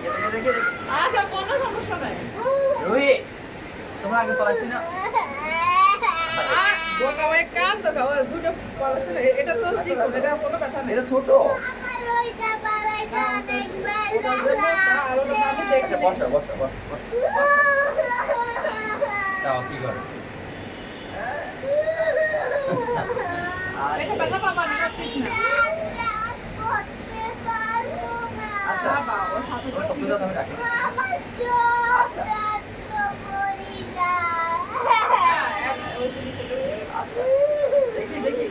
দেখে আচ্ছা কোনো সমস্যা নাই রুহি তোমরা আগে পড়াইছি না বোকা ভাই কান তো খাওয়ার দুটো পড়াছে না এটা তো ঠিক এটা কোনো কথা নেই এটা ছোট আমার ওইটা পালাইতে অনেক আর ওটা আমি দেখি আচ্ছা বসো বসো বসো দাও কি করে এটা ব্যথা পাবা না ঠিক না করতে পারবো না আচ্ছা বাবা ওর হাতে ওর সব কিছু আমি রাখি আমার সব ব্যস্ত করি না ওই জিনিসটা আচ্ছা দেখি দেখি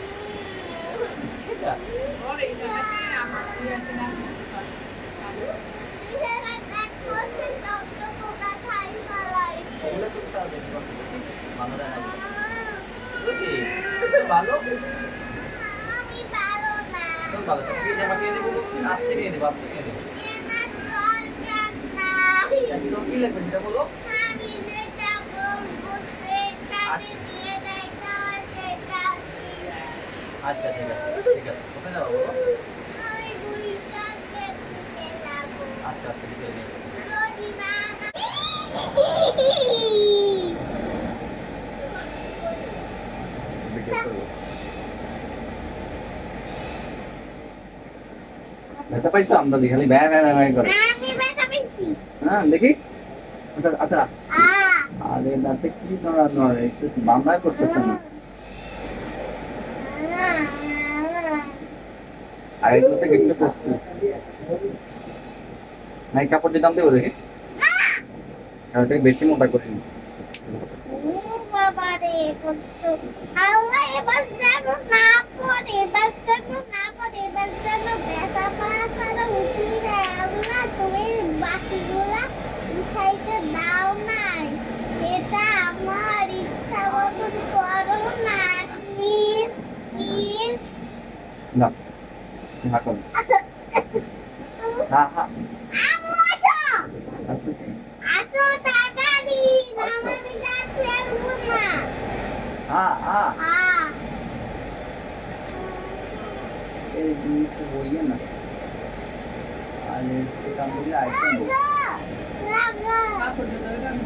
এটা ওর এটা নাকি আমার ইয়ে আছে না ওগুলো তো তার দেখি ভালো দেয় না রুহি তুমি ভালো আমি পারো না তুমি ভালো তুমি কি জামা কিনে দেবো বলছি না আজকে নিয়ে দেবো আজকে নিয়ে দেবো কেনার দরকার নাই একদম কি লাগবে সেটা বলো আমি যেটা বলবো সেটাতে নিয়ে যাইতে হয় সেটা কি আচ্ছা ঠিক আছে কোথায় যাবো বলো আমি দুইটাকে দিতে যাবো আচ্ছা আচ্ছা ঠিক আছে যদি না ব্যথা পাইছো আমরা খালি ব্যা ব্যা ব্যা করে আমি ব্যথা পেয়েছি হ্যাঁ দেখি আচ্ছা আচ্ছা আ আরে দাঁতে কি নড়ানো একটু বাংলায় করতেছে না আর এগুলো থেকে একটু করছে নাই কাপড় দিতাম দেবো দেখি ওটাকে বেশি মোটা করিনি বাবারে কত আল্লাহ এবার যেন না পড়ে এবার যেন না পড়ে এবার যেন ব্যথা পাওয়া উঠি যায় আল্লাহ তুমি বাকিগুলা উঠাইতে দাও নাই এটা আমার ইচ্ছা মতন করো না প্লিজ প্লিজ না হ্যাঁ করো হ্যাঁ হ্যাঁ আসতেছি আসো তাড়াতাড়ি নাহলে আমি দাঁত ফেলবো না হ্যাঁ হ্যাঁ হ্যাঁ এই জিনিসটা বইয়ে না আর কাম দিলে আইটেম লাগা কাপড় দিতে হবে না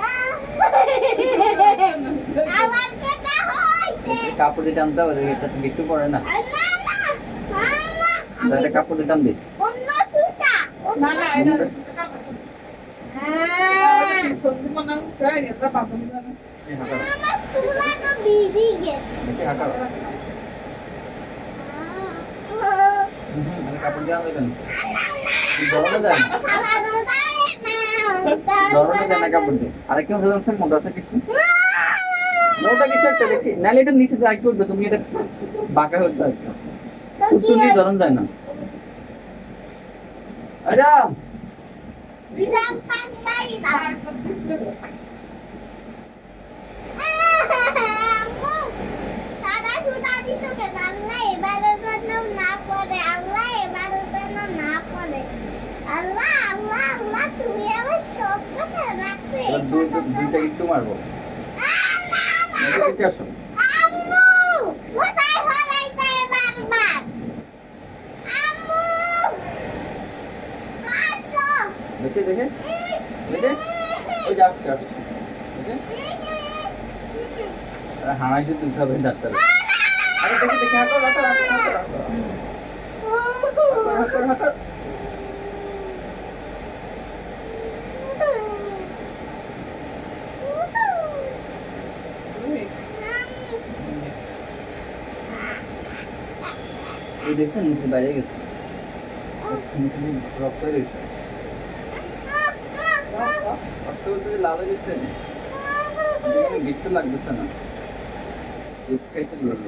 আমার কেটা হইছে কাপড় দিয়ে টানতে হবে এটা তো একটু পরে না না না মামা তাহলে কাপড় দিয়ে টান দে অন্য সুতা না না এটা হ্যাঁ সত্যি মনে হচ্ছে এটা পাবো না এই হাঁটা আমার তুলা তো ভিজে গেছে দেখি হাঁটা মানে কাপড় দিয়ে আনলেন জড়ানো যায় না জড়ানো যায় না কাপড় দিয়ে আরেকটা হচ্ছে মোটা আছে কিছু মোটা কিছু একটা দেখি নাহলে এটা নিচে যায় কি উঠবে তুমি এটা বাঁকা হতে আর কি উত্তর দিয়ে ধরন যায় না আরাম সাদা সুতা দিছো কেন আল্লাহ এবারের জন্য না পড়ে আল্লাহ এবারের জন্য না পড়ে আল্লাহ আল্লাহ আল্লাহ তুমি আমার সব কথা রাখছো দুইটা একটু মারবো দেখে আসো আম্মু কোথায় হলাইতে বারবার আম্মু আসো দেখে দেখে দেখে ওই যাচ্ছে আসছে দেখে হাঁড়াই যে তুলতে হবে ডাক্তার আরে দেখে দেখে হাঁটো হাঁটো হাঁটো হাঁটো হাঁটো হাঁটো হাঁটো এই দেখছেন মুখে বাইরে গেছে রক্ত হয়ে গেছে রক্ত বলতে যে লাল হয়ে গেছে গিট্টু লাগতেছে না খাইতে লাগবে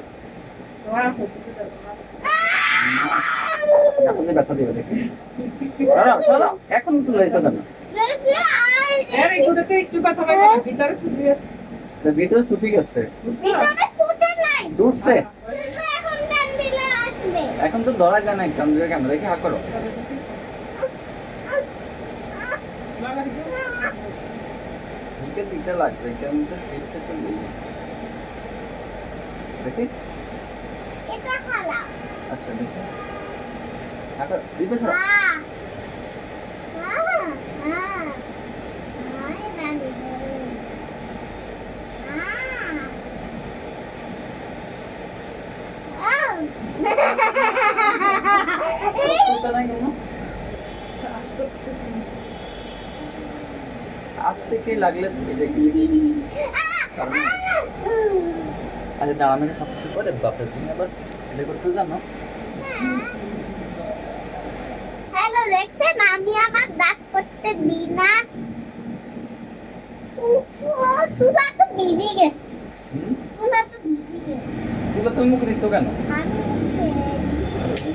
এখন ব্যথা দেবে দেখে চলো এখন তুলে এসে কেন এর একটুতে একটু ব্যথা পাইছে ভিতরে ছুটি আছে ভিতরে ছুটি গেছে ভিতরে সুতা নাই উঠছে শুধু এখন টান দিলে আসবে এখন তো ধরা যায় না একদম দিকে কেন দেখে হা করো দিকে দিতে লাগবে কেমন তো স্লিপ খেতে নেই দেখি এটা হালা আচ্ছা দেখি হা কর দিবে সরো হ্যাঁ হ্যাঁ সমস্যা নাই কেন? আজ থেকে লাগলে এই যে কি আরে দাঁড়ানো সব কিছু করে বাপরে, তুমি আবার এটা করতে জানো? হ্যালো দেখছেন, আমি আমার দাঁত করতে দিই না। উফ, তুলা তো ভিজে গেছে, হুম? তুলা তো ভিজে গেছে। এগুলো তুমি মুখে দিচ্ছ কেন? আমি মুখে দিই।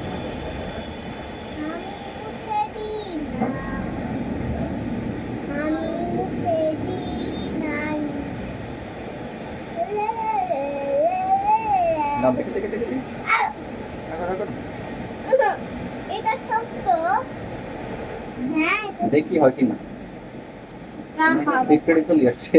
আমি মুখে দিই নাই। না দেখে দেখে দেখে দেখে রাখো রাখো। এটা সত্য। হ্যাঁ, দেখি হয় কি না। এটা সিক্রেটে চলে আসছে।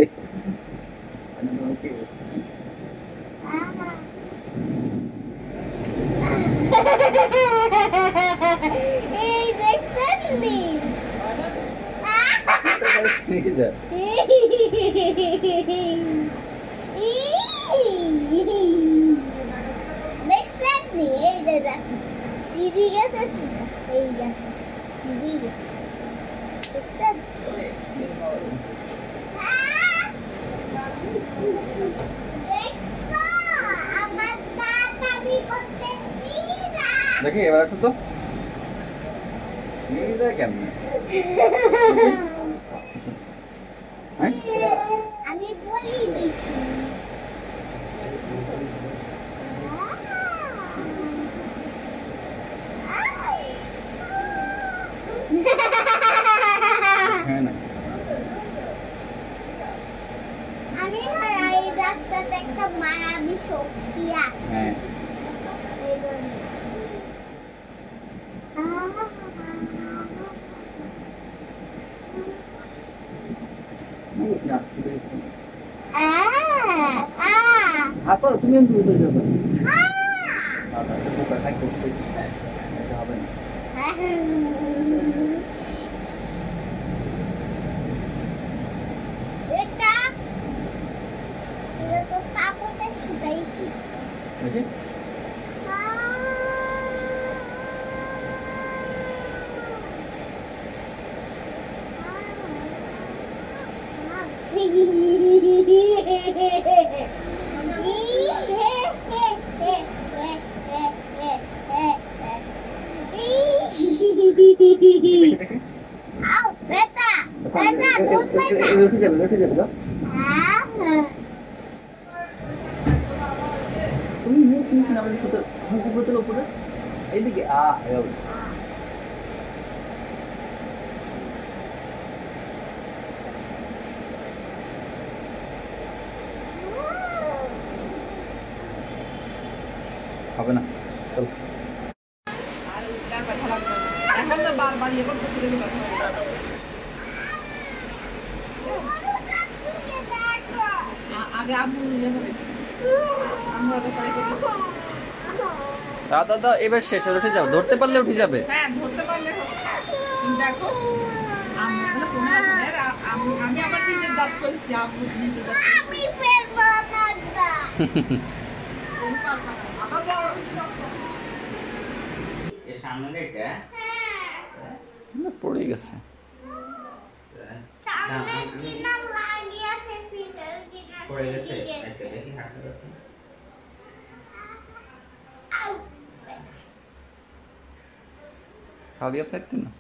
এই দেখছেন নি? দেখছেন নি? এই যে দেখেন, সিঁড়ি গেছে, এই দেখেন সিঁড়ি গেছে, দেখছেন? দেখছো? আমার দাঁত আমি করতে দিই না। দেখি এবার আসো তো। সিঁড়িটা কেমন? হ্যাঁ? আমি বলি দিছি। হ্যাঁ না। আমি এই ডাক্তারটা একটা মায়াবী শক্তি আছে। হ্যাঁ। এই জন্য। না, ঠিক আছে। আ আ হাত পারো, তুমি আমি তুমি চলে যাবে। আ আচ্ছা, পোকা খাই করতে। এটা হবে না। এটা তো তাপসে ছুটাইছি। দেখি। দেখি, দেখি। আউ বেটা বেটা দুধ বেটা। উঠে যাবে, উঠে যাবে তো। তুমি মুখ নিচ না বলে শুধু মুখ উপরে তোলো উপরে। এইদিকে এবার। হবে না, চল। আর উঠলে আর ব্যথা লাগবে না। এখন তো বারবার ইয়ে করতেছি দেখে ব্যথা লাগে। আগে আম্মু ইয়ে করে আম্মু আগে ট্রাই করবো। দাদা এবার শেষ, উঠে যাও, ধরতে পারলে উঠে যাবে। হ্যাঁ ধরতে পারলে হবে। তুমি দেখো আম্মু বলে কোনো ব্যথা নেই। আর আমি আবার নিজের দাঁত করছি, আম্মু নিজের দাঁত করছি। আমি ফেলবো আমার দাঁত। তুমি পারবা না। আবার বড় হচ্ছে doctor। এর সামনে এটা পড়ে গেছে। সামনে কিনা লাগিয়েছে পিঠের কিনা পড়ে গেছে ঠিক আছে। একটা দেখি হাতে রাখুন। আউ খালি হাতে থাকতে না।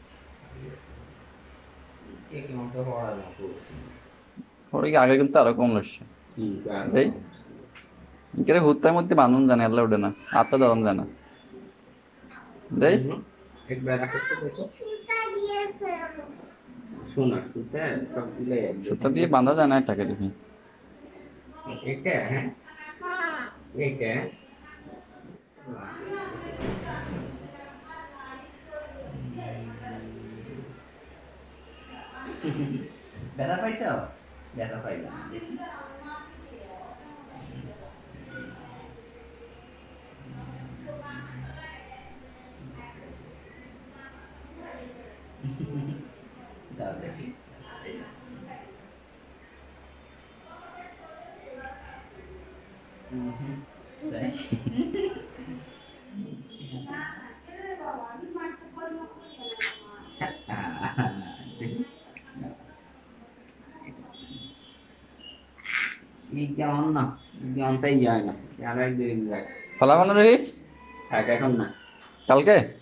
এক মতো হওয়ার মতো পড়ে গিয়ে আগে কিন্তু আরো কম লাগছে। এই কেরে হুত্তার মধ্যে বাঁধন জানে, আল্লাহ ওঠে না, হাতটা ধরন জানা। দেই একবার রাখতে দেখো সুতা দিয়ে ফেলবো। শোনা সুতা সবগুলো সুতা দিয়ে বাঁধা যায় না এটাকে দেখি। এটা হ্যাঁ হ্যাঁ এইটা ব্যথা পাইছ? ব্যথা পাইলাম দেখি দাও দেখি তাই দেখি। এই কেমন না, কেমন তাই যায় না, আর একদিন যায়। ফলাফল রহিস থাক এখন না। কালকে